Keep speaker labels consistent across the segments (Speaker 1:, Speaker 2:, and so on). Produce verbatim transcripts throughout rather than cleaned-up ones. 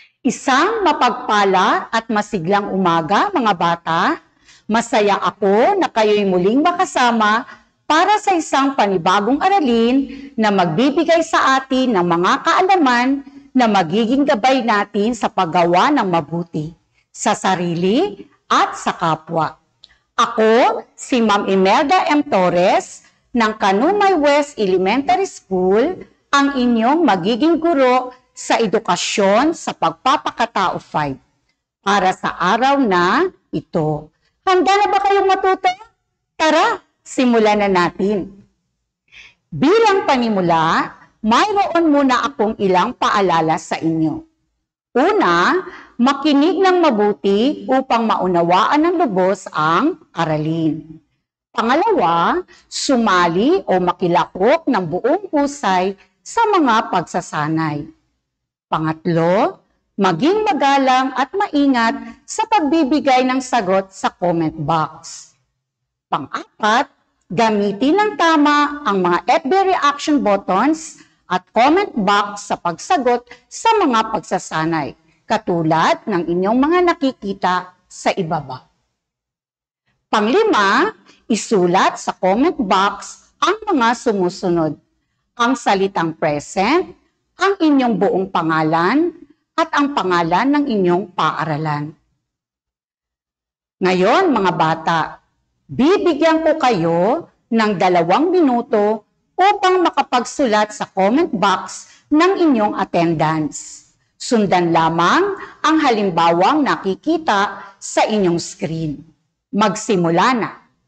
Speaker 1: Isang mapagpala at masiglang umaga, mga bata. Masaya ako na kayo'y muling makasama para sa isang panibagong aralin na magbibigay sa atin ng mga kaalaman na magiging gabay natin sa paggawa ng mabuti sa sarili at sa kapwa. Ako, si Ma'am Imelda M. Torres ng Kanumay West Elementary School, ang inyong magiging guro sa edukasyon sa pagpapakatao five para sa araw na ito. Handa na ba kayong matuto? Tara, simulan na natin. Bilang panimula, mayroon muna akong ilang paalala sa inyo. Una, makinig ng mabuti upang maunawaan ng lubos ang aralin. Pangalawa, sumali o makilahok ng buong husay sa mga pagsasanay. Pangatlo, maging magalang at maingat sa pagbibigay ng sagot sa comment box. Pang-apat, gamitin ng tama ang mga F B reaction buttons at comment box sa pagsagot sa mga pagsasanay, katulad ng inyong mga nakikita sa ibaba. Panglima, isulat sa comment box ang mga sumusunod: ang salitang present, ang inyong buong pangalan, at ang pangalan ng inyong paaralan. Ngayon, mga bata, bibigyan ko kayo ng dalawang minuto upang makapagsulat sa comment box ng inyong attendance. Sundan lamang ang halimbawang nakikita sa inyong screen. Magsimula na.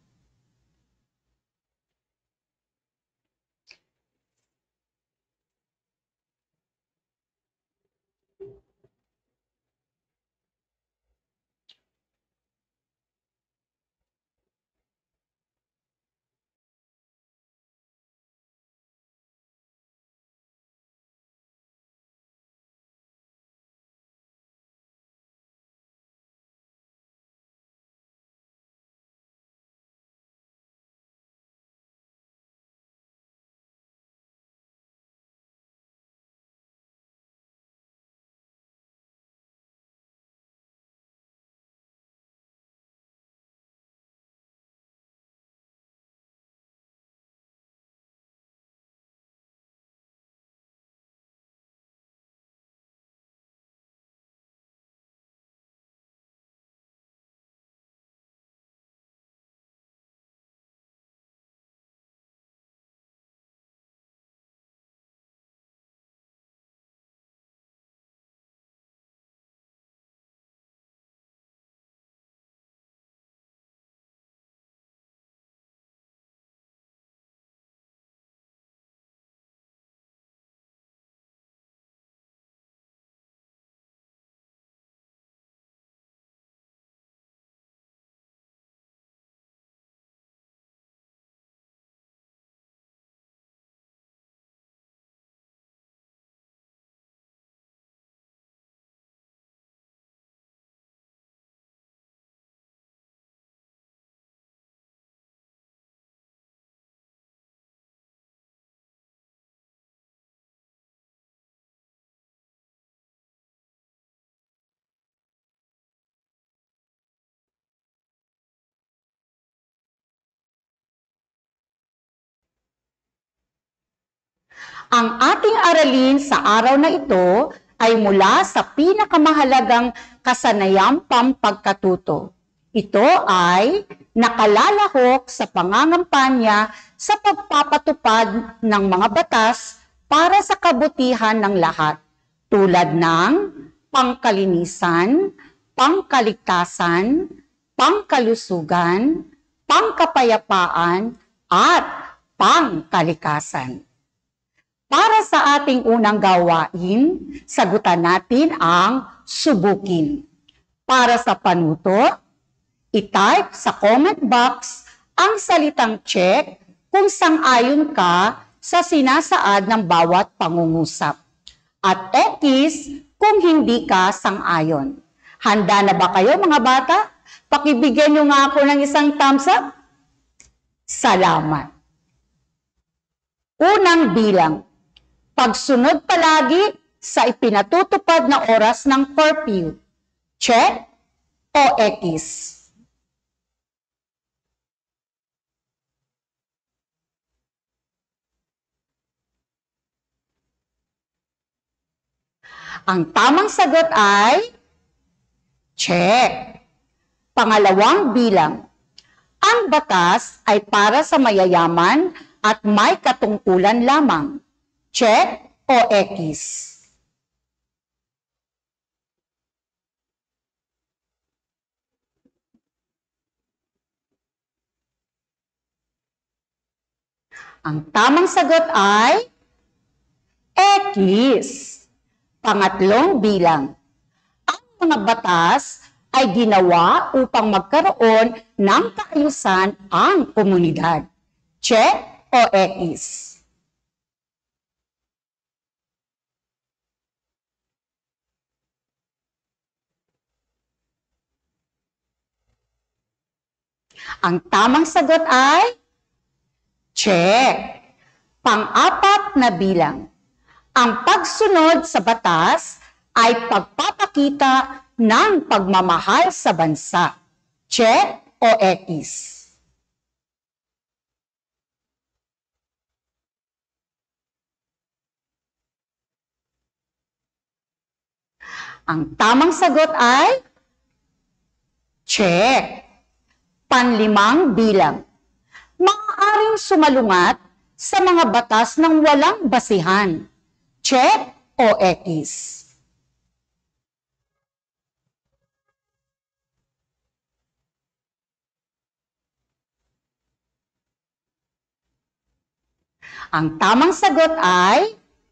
Speaker 1: Ang ating aralin sa araw na ito ay mula sa pinakamahalagang kasanayang pampagkatuto. Ito ay nakalalahok sa pangangampanya sa pagpapatupad ng mga batas para sa kabutihan ng lahat, tulad ng pangkalinisan, pangkaligtasan, pangkalusugan, pangkapayapaan, at pangkalikasan. Para sa ating unang gawain, sagutan natin ang subukin. Para sa panuto, i-type sa comment box ang salitang check kung sang-ayon ka sa sinasaad ng bawat pangungusap. At X kung hindi ka sang-ayon. Handa na ba kayo, mga bata? Pakibigyan nyo nga ako ng isang thumbs up. Salamat. Unang bilang. Pagsunod palagi sa ipinatutupad na oras ng curfew? Check o X? Ang tamang sagot ay check. Pangalawang bilang. Ang batas ay para sa mayayaman at may katungkulan lamang. Check o X? Ang tamang sagot ay X. Pangatlong bilang. Ang mga batas ay ginawa upang magkaroon ng kaayusan ang komunidad. Check o X? Ang tamang sagot ay check. Pang-apat na bilang. Ang pagsunod sa batas ay pagpapakita ng pagmamahal sa bansa. Check o X? Ang tamang sagot ay check. Panlimang bilang. Maaaring sumalungat sa mga batas ng walang basihan. Check o X? Ang tamang sagot ay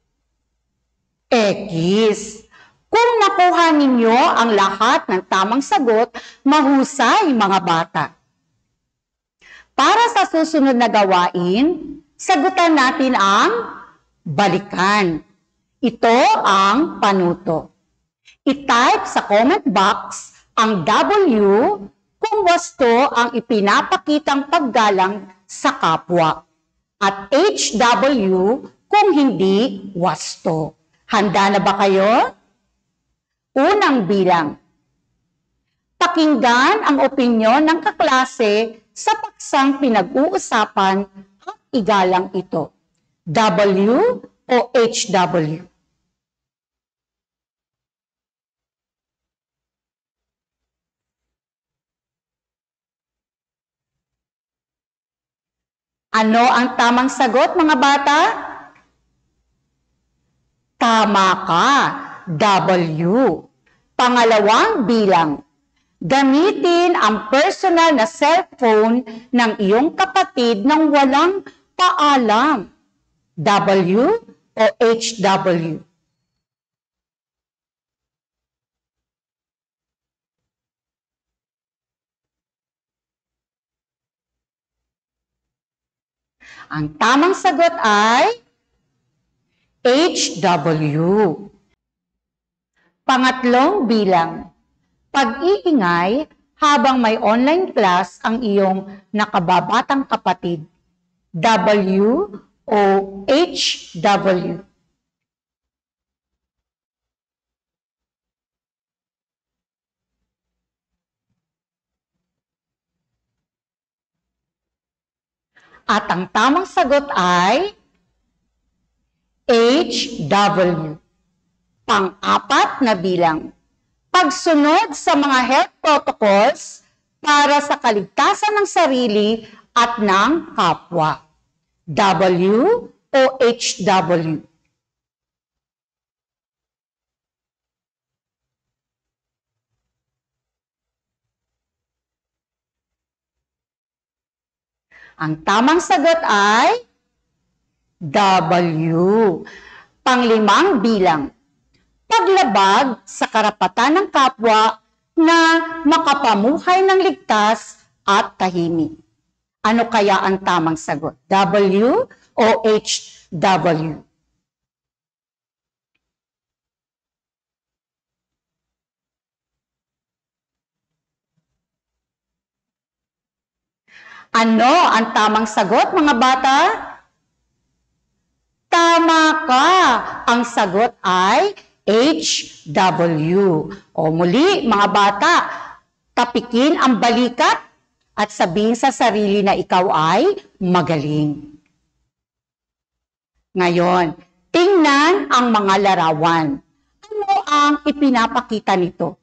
Speaker 1: X. Kung nakuha ninyo ang lahat ng tamang sagot, mahusay mga bata. Para sa susunod na gawain, sagutan natin ang balikan. Ito ang panuto. I-type sa comment box ang W kung wasto ang ipinapakitang paggalang sa kapwa at H W kung hindi wasto. Handa na ba kayo? Unang bilang. Pakinggan ang opinyon ng kaklase sa paksang pinag-uusapan at igalang ito. W o H W? Ano ang tamang sagot, mga bata? Tama ka, W. Pangalawang bilang. Gamitin ang personal na cellphone ng iyong kapatid nang walang paalam. W o H W? Ang tamang sagot ay H W. Pangatlong bilang. Pag-iingay habang may online class ang iyong nakababatang kapatid. W o H W? At ang tamang sagot ay H W. Pang-apat na bilang. Pagsunod sa mga health protocols para sa kaligtasan ng sarili at ng kapwa. W o H W? Ang tamang sagot ay W. Panglimang bilang. Paglabag sa karapatan ng kapwa na makapamuhay ng ligtas at tahimik. Ano kaya ang tamang sagot? W o H W? Ano ang tamang sagot, mga bata? Tama Tama ka! Ang sagot ay H W. O muli, mga bata, tapikin ang balikat at sabihin sa sarili na ikaw ay magaling. Ngayon, tingnan ang mga larawan. Ano ang ipinapakita nito?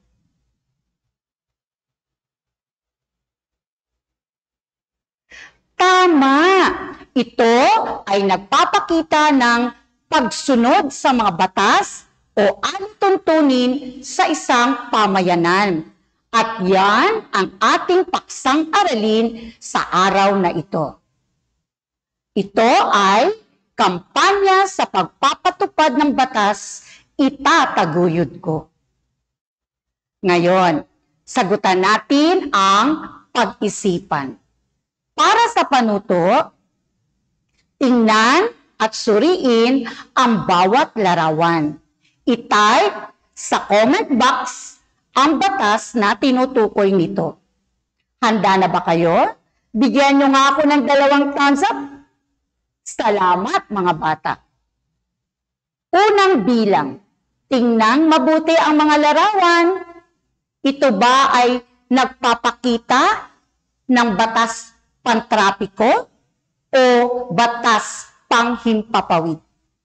Speaker 1: Tama! Ito ay nagpapakita ng pagsunod sa mga batas o alituntunin sa isang pamayanan. At yan ang ating paksang aralin sa araw na ito. Ito ay kampanya sa pagpapatupad ng batas, itataguyod ko. Ngayon, sagutan natin ang pag-isipan. Para sa panuto, tingnan at suriin ang bawat larawan. I-type sa comment box ang batas na tinutukoy nito. Handa na ba kayo? Bigyan nyo nga ako ng dalawang thumbs up. Salamat mga bata. Unang bilang, tingnan mabuti ang mga larawan. Ito ba ay nagpapakita ng batas pantrapiko o batas panghimpapawid?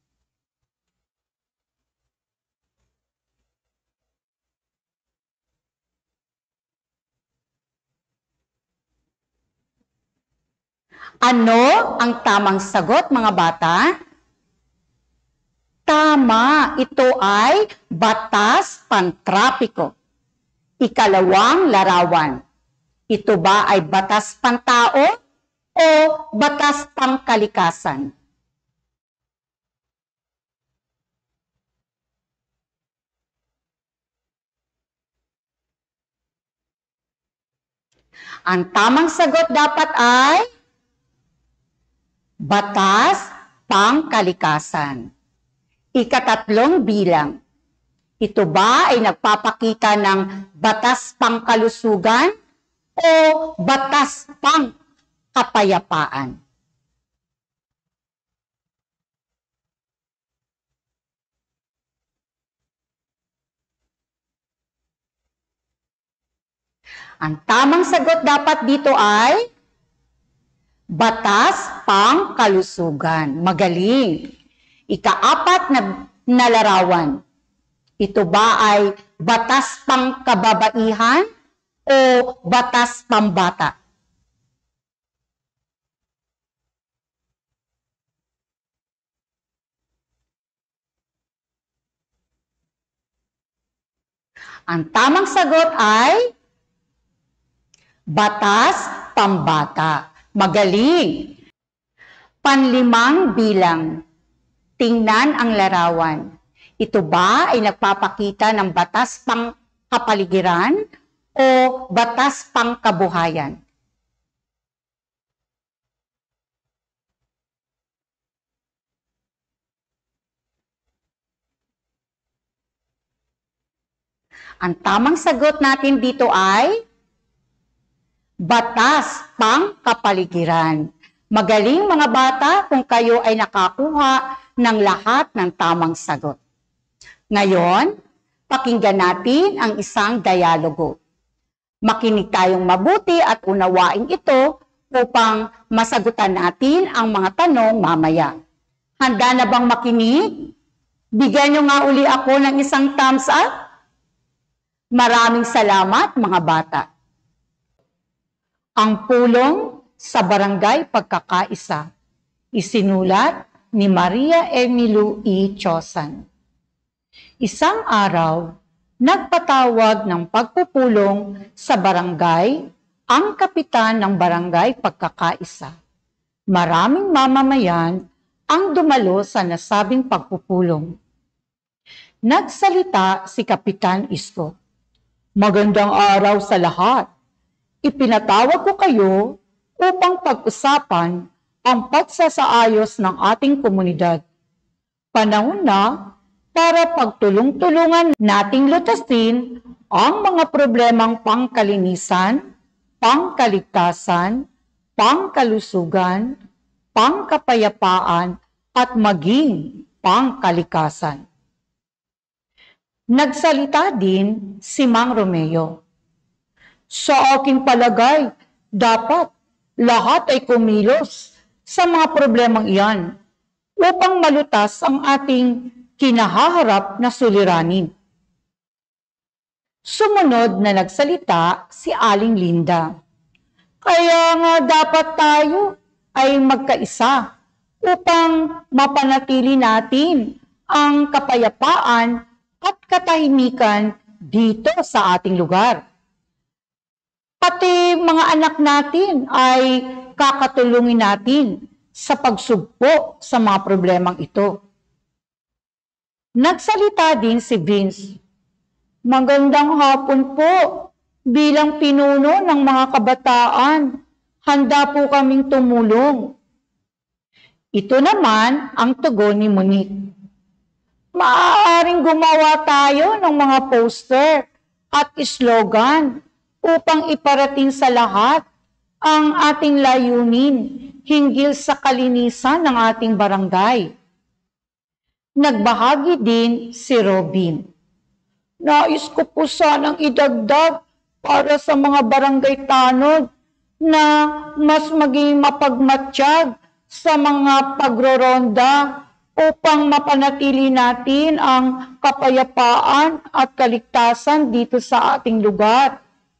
Speaker 1: Ano ang tamang sagot, mga bata? Tama, ito ay batas pantrapiko. Ikalawang larawan. Ito ba ay batas pantao o batas pangkalikasan? Ang tamang sagot dapat ay batas pangkalikasan. Ikatatlong bilang. Ito ba ay nagpapakita ng batas pangkalusugan o batas pangkapayapaan? Ang tamang sagot dapat dito ay batas pangkalusugan. Magaling. Ikaapat na, na larawan. Ito ba ay batas pangkababaihan o batas pambata? Ang tamang sagot ay batas pambata. Magaling. Panlimang bilang. Tingnan ang larawan. Ito ba ay nagpapakita ng batas pangkapaligiran o batas pangkabuhayan? Ang tamang sagot natin dito ay batas pangkapaligiran. Magaling mga bata kung kayo ay nakakuha ng lahat ng tamang sagot. Ngayon, pakinggan natin ang isang dialogo. Makinig tayong mabuti at unawain ito upang masagutan natin ang mga tanong mamaya. Handa na bang makinig? Bigyan nyo nga uli ako ng isang thumbs up. Maraming salamat mga bata. Ang pulong sa Barangay Pagkakaisa, isinulat ni Maria Emilu E. Chosan. Isang araw, nagpatawag ng pagpupulong sa barangay ang kapitan ng Barangay Pagkakaisa. Maraming mamamayan ang dumalo sa nasabing pagpupulong. Nagsalita si Kapitan Isko. Magandang araw sa lahat. Ipinatawag ko kayo upang pag-usapan ang pagsasaayos ng ating komunidad. Panahon na para pagtulong-tulungan nating lutasin ang mga problemang pangkalinisan, pangkaligtasan, pangkalusugan, pangkapayapaan at maging pangkalikasan. Nagsalita din si Mang Romeo. Sa aking palagay, dapat lahat ay kumilos sa mga problemang iyan upang malutas ang ating kinahaharap na suliranin. Sumunod na nagsalita si Aling Linda. Kaya nga dapat tayo ay magkaisa upang mapanatili natin ang kapayapaan at katahimikan dito sa ating lugar. Pati mga anak natin ay kakatulungin natin sa pagsugpo sa mga problemang ito. Nagsalita din si Vince. Magandang hapon po. Bilang pinuno ng mga kabataan, handa po kaming tumulong. Ito naman ang tugon ni Monique. Maaaring gumawa tayo ng mga poster at slogan upang iparating sa lahat ang ating layunin hinggil sa kalinisan ng ating barangay. Nagbahagi din si Robin. Nais ko po sanang idagdag para sa mga barangay tanod na mas maging mapagmatsyag sa mga pagroronda upang mapanatili natin ang kapayapaan at kaligtasan dito sa ating lugar.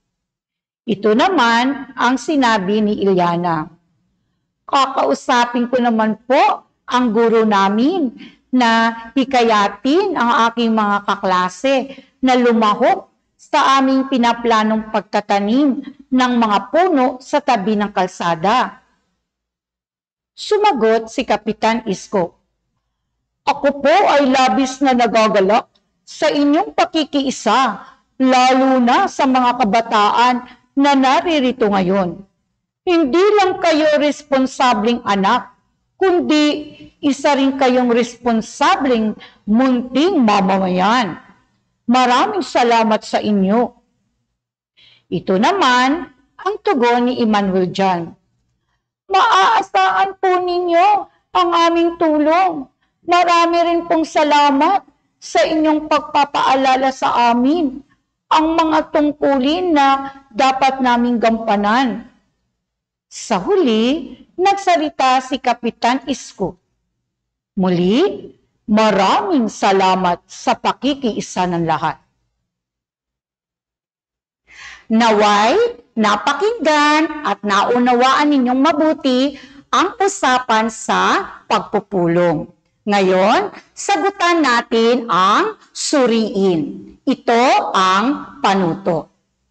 Speaker 1: Ito naman ang sinabi ni Ilyana. Kakausapin ko naman po ang guro namin na hikayatin ang aking mga kaklase na lumahok sa aming pinaplanong pagtatanim ng mga puno sa tabi ng kalsada. Sumagot si Kapitan Isko. Ako po ay labis na nagagalak sa inyong pakikiisa, lalo na sa mga kabataan na naririto ngayon. Hindi lang kayo responsableng anak, kundi isa rin kayong responsableng munting mamamayan. Maraming salamat sa inyo. Ito naman ang tugon ni Emmanuel Jan. Maaasahan po ninyo ang aming tulong. Marami rin pong salamat sa inyong pagpapaalala sa amin ang mga tungkulin na dapat naming gampanan. Sa huli, nagsalita si Kapitan Isko. Muli, maraming salamat sa pakikiisa ng lahat. Naway, napakinggan at naunawaan ninyong mabuti ang usapan sa pagpupulong. Ngayon, sagutan natin ang suriin. Ito ang panuto.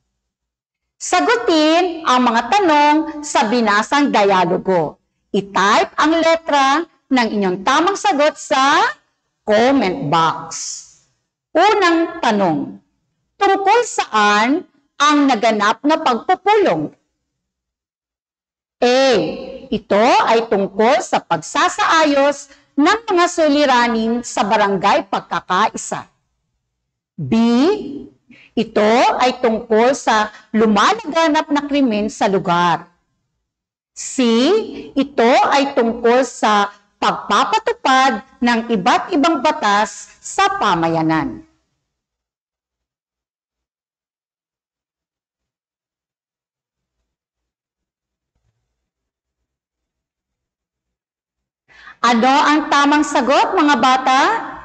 Speaker 1: Sagutin ang mga tanong sa binasang dialogo. I-type ang letra ng inyong tamang sagot sa comment box. Unang tanong. Tungkol saan ang naganap na pagpupulong? A. Ito ay tungkol sa pagsasaayos ng mga suliranin sa barangay pagkakaisa. B. Ito ay tungkol sa lumalaganap na krimen sa lugar. C. Ito ay tungkol sa pagpapatupad ng iba't ibang batas sa pamayanan. Ano ang tamang sagot, mga bata?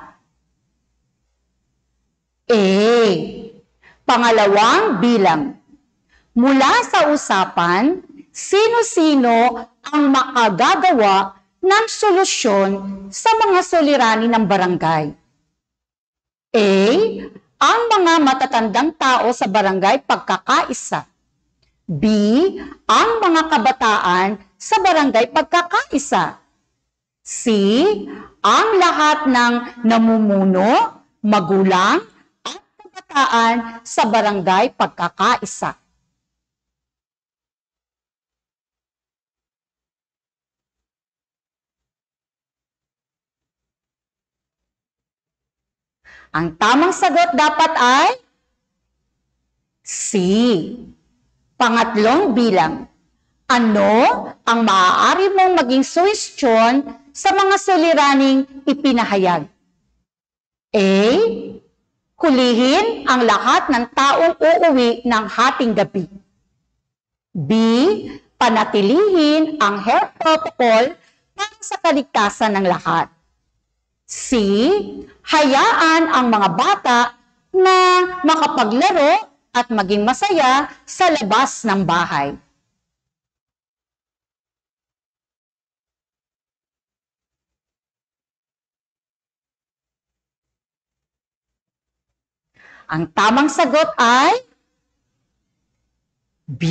Speaker 1: A. Pangalawang bilang. Mula sa usapan, sino-sino ang makagagawa ng solusyon sa mga suliranin ng barangay? A. Ang mga matatandang tao sa barangay pagkakaisa. B. Ang mga kabataan sa barangay pagkakaisa. C. Ang lahat ng namumuno, magulang, at kabataan sa barangay pagkakaisa. Ang tamang sagot dapat ay C. Pangatlong bilang. Ano ang maaari mong maging suwestyon sa mga suliraning ipinahayag? A. Hulihin ang lahat ng taong uuwi ng hating gabi. B. Panatilihin ang health protocol para sa kaligtasan ng lahat. C. Hayaan ang mga bata na makapaglaro at maging masaya sa labas ng bahay. Ang tamang sagot ay B.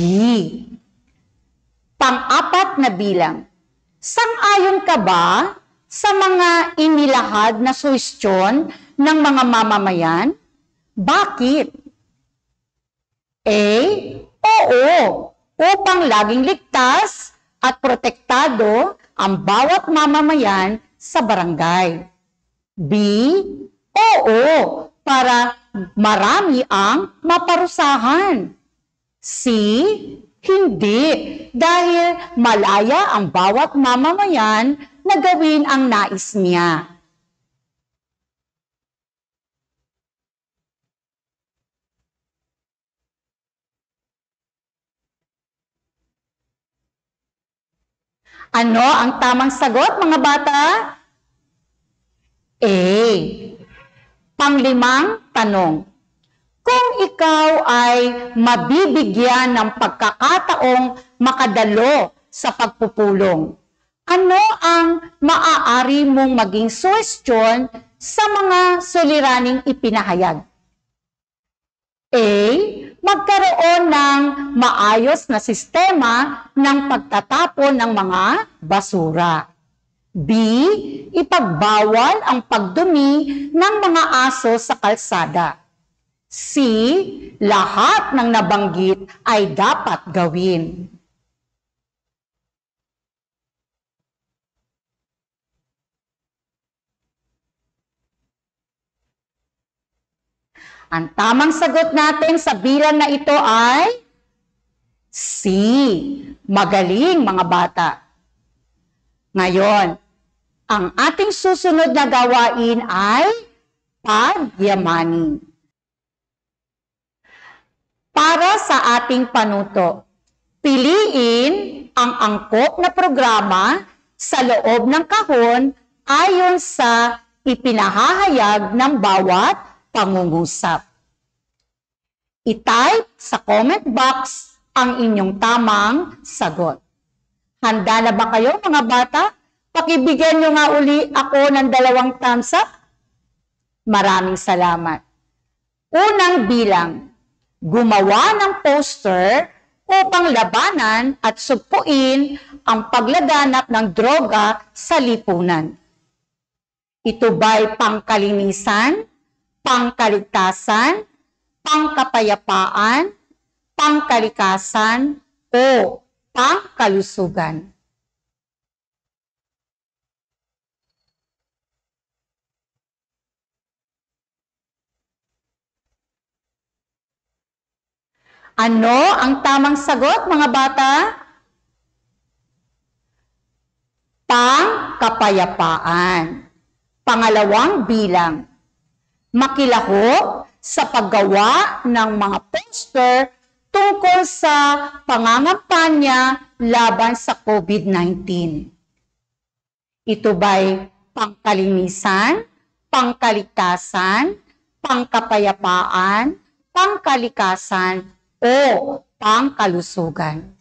Speaker 1: Pang-apat na bilang. Sang-ayon ka ba sa mga inilahad na suwestyon ng mga mamamayan? Bakit? A. Oo, upang laging ligtas at protektado ang bawat mamamayan sa barangay. B. Oo, para marami ang maparusahan. C. Hindi, dahil malaya ang bawat mamamayan na gawin ang nais niya. Ano ang tamang sagot, mga bata? A. Panglimang tanong. Kung ikaw ay mabibigyan ng pagkakataong makadalo sa pagpupulong, ano ang maaari mong maging suwestyon sa mga suliraning ipinahayag? A. Magkaroon ng maayos na sistema ng pagtatapon ng mga basura. B. Ipagbawal ang pagdumi ng mga aso sa kalsada. C. Lahat ng nabanggit ay dapat gawin. Ang tamang sagot natin sa bilang na ito ay C. Magaling, mga bata. Ngayon, ang ating susunod na gawain ay pagyamanin. Para sa ating panuto, piliin ang angkop na programa sa loob ng kahon ayon sa ipinahahayag ng bawat pangungusap. I-type sa comment box ang inyong tamang sagot. Handa na ba kayo, mga bata? Pakibigyan nyo nga uli ako ng dalawang thumbs up. Maraming salamat. Unang bilang, gumawa ng poster upang labanan at sugpuin ang paglaganap ng droga sa lipunan. Ito ba'y pangkalinisan, pangkaligtasan, pangkapayapaan, pangkalikasan, o pangkalusugan? Ano ang tamang sagot, mga bata? Pangkapayapaan. Pangalawang bilang, makilahok sa paggawa ng mga poster tungkol sa pangangampanya laban sa COVID nineteen. Ito ba'y pangkalinisan, pangkaligtasan, pangkapayapaan, pangkalikasan, o pangkalusugan?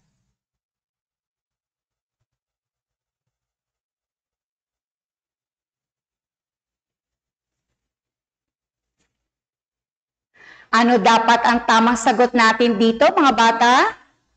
Speaker 1: Ano dapat ang tamang sagot natin dito, mga bata?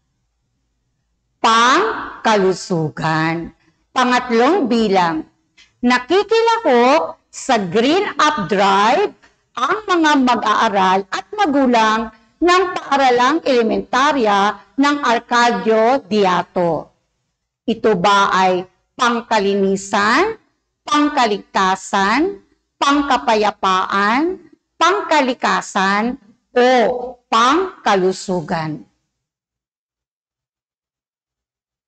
Speaker 1: Pangkalusugan. Pangatlong bilang, nakikilahok sa Green Up Drive ang mga mag-aaral at magulang ng paaralang elementarya ng Arcadio Diato. Ito ba ay pangkalinisan, pangkaligtasan, pangkapayapaan, pangkalikasan, o pangkalusugan?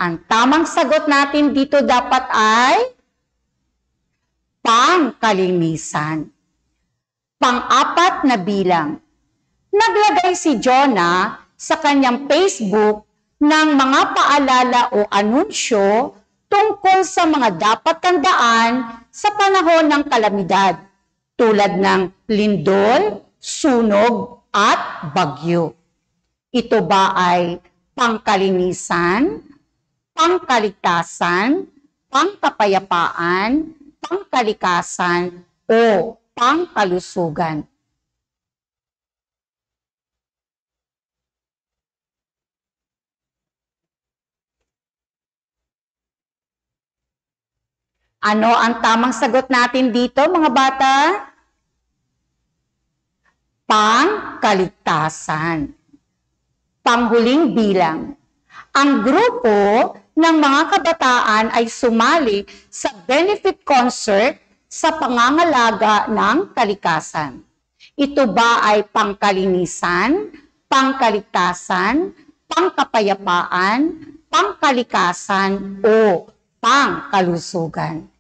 Speaker 1: Ang tamang sagot natin dito dapat ay pangkalinisan. Pang-apat na bilang. Naglagay si Jonah sa kanyang Facebook ng mga paalala o anunsyo tungkol sa mga dapat tandaan sa panahon ng kalamidad, tulad ng lindol, sunog, at bagyo. Ito ba ay pangkalinisan, pangkaligtasan, pangkapayapaan, pangkalikasan, o pangkalusugan? Ano ang tamang sagot natin dito, mga bata? Pangkaligtasan. Panghuling bilang. Ang grupo ng mga kabataan ay sumali sa benefit concert sa pangangalaga ng kalikasan. Ito ba ay pangkalinisan, pangkaligtasan, pangkapayapaan, pangkalikasan, o pangkalusugan?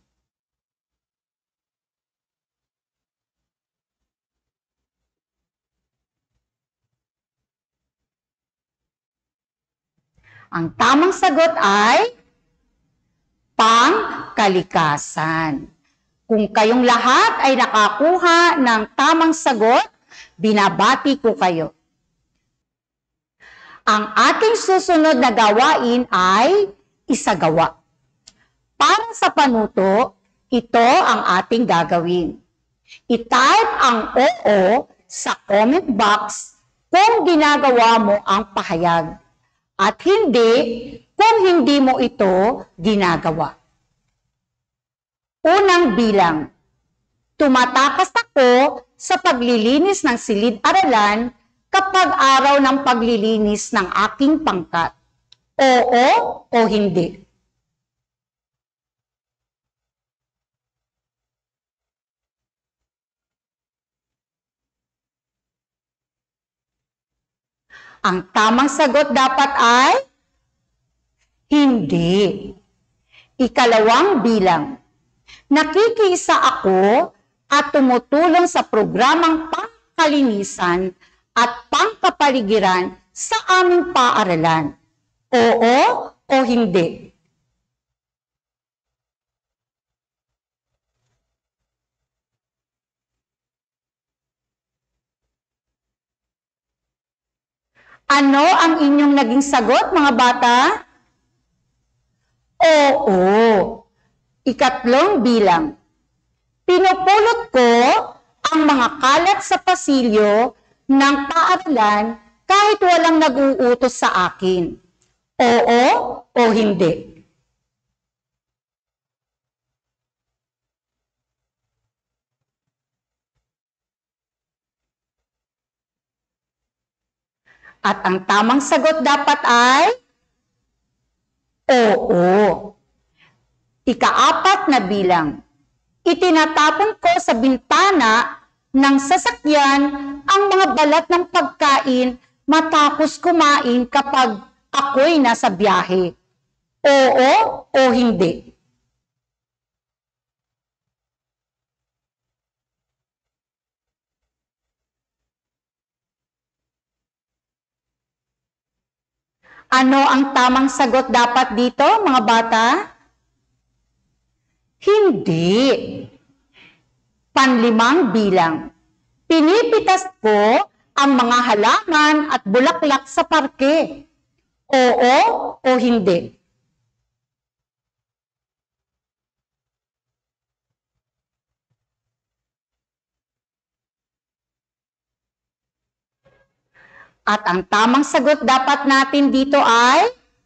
Speaker 1: Ang tamang sagot ay pangkalikasan. Kung kayong lahat ay nakakuha ng tamang sagot, binabati ko kayo. Ang ating susunod na gawain ay isagawa. Para sa panuto, ito ang ating gagawin. I-type ang oo sa comment box kung ginagawa mo ang pahayag. At hindi kung hindi mo ito ginagawa. Unang bilang. Tumatakas ako sa paglilinis ng silid-aralan kapag araw ng paglilinis ng aking pangkat. Oo o hindi? Ang tamang sagot dapat ay hindi. Ikalawang bilang. Nakikiisa ako at tumutulong sa programang pangkalinisan at pangkapaligiran sa aming paaralan. Oo o hindi? Ano ang inyong naging sagot, mga bata? Oo. Ikatlong bilang. Pinupulot ko ang mga kalat sa pasilyo ng paaralan kahit walang nag-uutos sa akin. Oo o hindi? At ang tamang sagot dapat ay oo. Ikaapat na bilang. Itinatapon ko sa bintana ng sasakyan ang mga balat ng pagkain matapos kumain kapag ako'y nasa biyahe. Oo o hindi? Ano ang tamang sagot dapat dito, mga bata? Hindi. Panlimang bilang. Pinipitas ko ang mga halaman at bulaklak sa parke. Oo o hindi? At ang tamang sagot dapat natin dito ay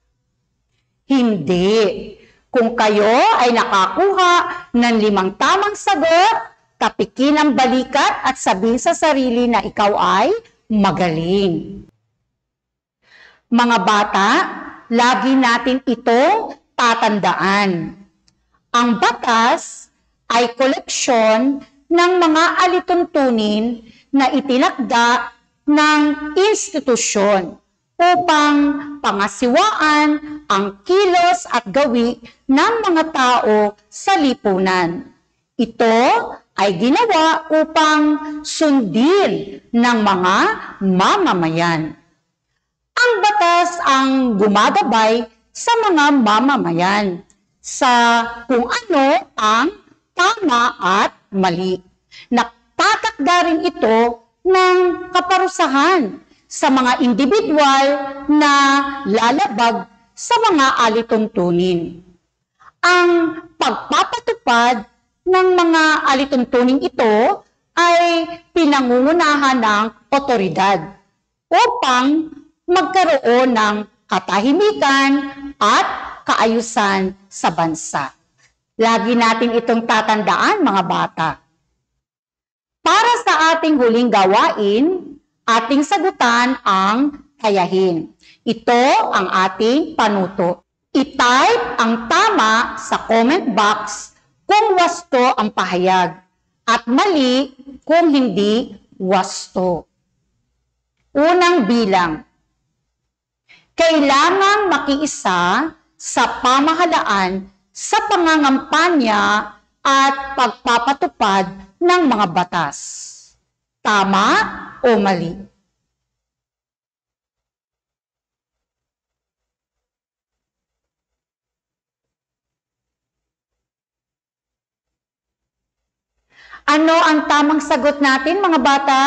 Speaker 1: hindi. Kung kayo ay nakakuha ng limang tamang sagot, tapikin ang balikat at sabihin sa sarili na ikaw ay magaling. Mga bata, lagi natin itong tatandaan. Ang batas ay koleksyon ng mga alituntunin na itinakda ng institusyon upang pangasiwaan ang kilos at gawi ng mga tao sa lipunan. Ito ay ginawa upang sundin ng mga mamamayan. Ang batas ang gumagabay sa mga mamamayan sa kung ano ang tama at mali. Nagtatakda rin ito ng kaparusahan sa mga individual na lalabag sa mga alituntunin. Ang pagpapatupad ng mga alituntunin ito ay pinangungunahan ng otoridad upang magkaroon ng katahimikan at kaayusan sa bansa. Lagi natin itong tatandaan, mga bata. Para sa ating huling gawain, ating sagutan ang tayahin. Ito ang ating panuto. I-type ang tama sa comment box kung wasto ang pahayag at mali kung hindi wasto. Unang bilang. Kailangang makiisa sa pamahalaan sa pangangampanya at pagpapatupad ng mga batas. Tama o mali? Ano ang tamang sagot natin, mga bata?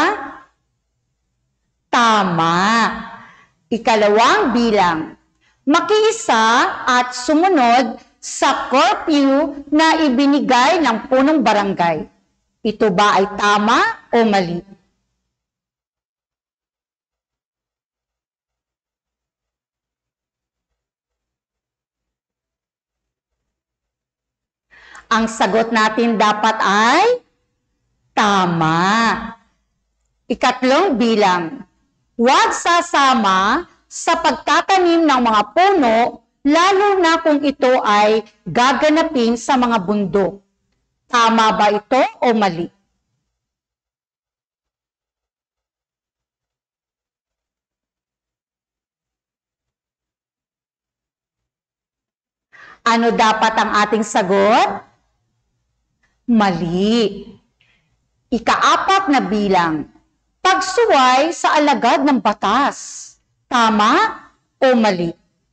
Speaker 1: Tama. Ikalawang bilang. Makiisa at sumunod sa curfew na ibinigay ng punong barangay. Ito ba ay tama o mali? Ang sagot natin dapat ay tama. Ikatlong bilang. Huwag sasama sa pagtatanim ng mga puno, lalo na kung ito ay gaganapin sa mga bundok. Tama ba ito o mali? Ano dapat ang ating sagot? Mali. Ikaapat na bilang. Pagsuway sa alagad ng batas. Tama o mali?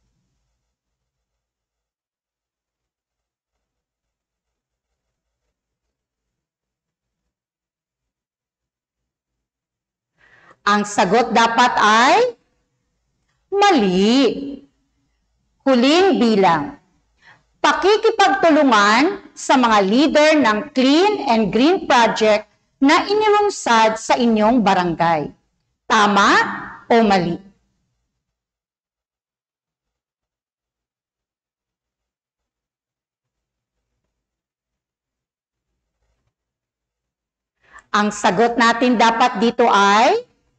Speaker 1: Ang sagot dapat ay mali. Huling bilang. Pakikipagtulungan sa mga leader ng Clean and Green Project na inilungsad sa inyong barangay. Tama o mali? Ang sagot natin dapat dito ay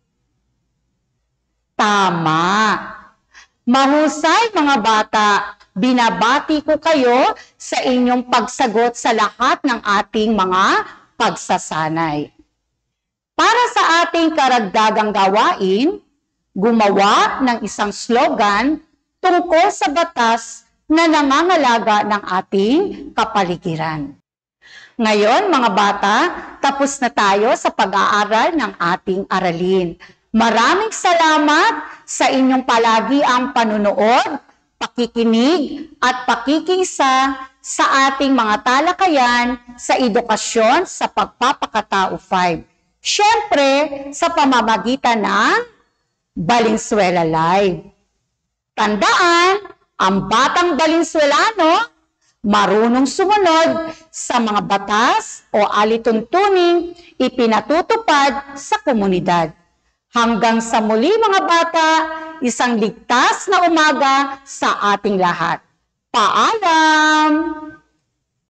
Speaker 1: tama. Mahusay, mga bata. Binabati ko kayo sa inyong pagsagot sa lahat ng ating mga pagsasanay. Para sa ating karagdagang gawain, gumawa ng isang slogan tungkol sa batas na nangangalaga ng ating kapaligiran. Ngayon, mga bata, tapos na tayo sa pag-aaral ng ating aralin. Maraming salamat sa inyong palagi ang panunood, pakikinig at pakikisa sa ating mga talakayan sa edukasyon sa pagpapakatao five. Siyempre, sa pamamagitan ng Valenzuela Live. Tandaan, ang batang Valenzuelano, marunong sumunod sa mga batas o alituntuning ipinatutupad sa komunidad. Hanggang sa muli, mga bata, isang ligtas na umaga sa ating lahat. Paalam!